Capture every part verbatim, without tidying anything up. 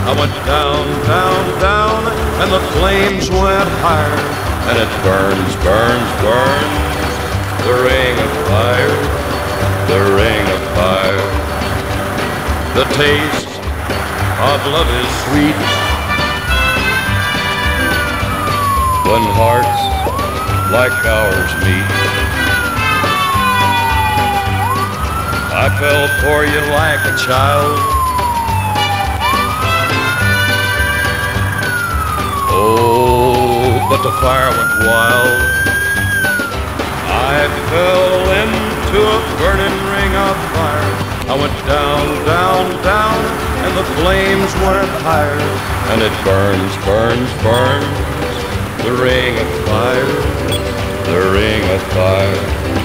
I went down, down, down, and the flames went higher, and it burns, burns, burns, the ring of fire, the ring of fire. The taste of love is sweet when hearts like ours meet. I fell for you like a child. Oh, but the fire went wild. I fell into a burning ring of fire. I went down, down, down, and the flames went higher, and it burns, burns, burns, the ring of fire, the ring of fire.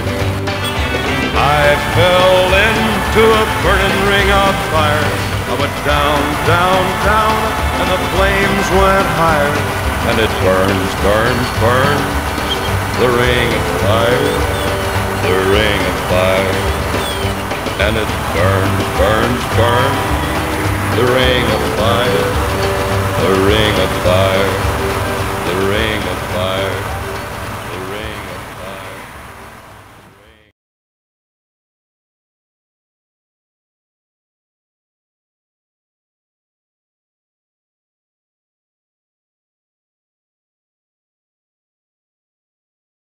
I fell into a burning ring of fire. I went down, down, down, and the flames went higher, and it burns, burns, burns, the ring of fire, the ring of fire. And it burns, burns, burns, the ring of fire, the ring of fire, the ring of fire.